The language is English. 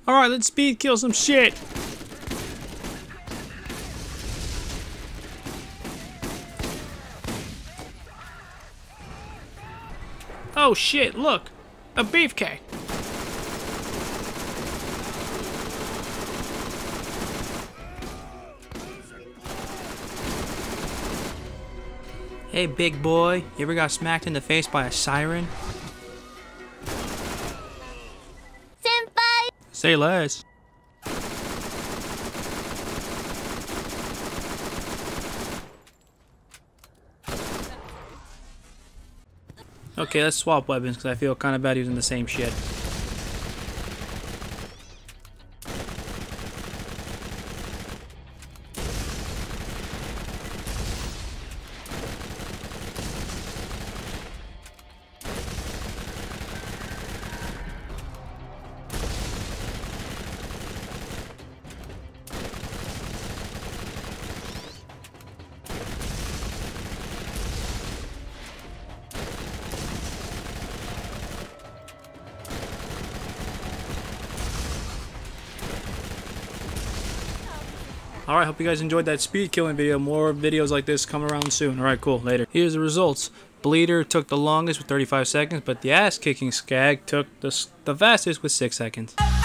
Alright, let's speed kill some shit. Oh shit, look! A beefcake! Hey big boy, you ever got smacked in the face by a siren? Senpai! Say less. Okay, let's swap weapons because I feel kind of bad using the same shit. Alright, hope you guys enjoyed that speed killing video. More videos like this come around soon. Alright, cool. Later. Here's the results. Bleeder took the longest with 35 seconds, but the ass kicking skag took the fastest with 6 seconds.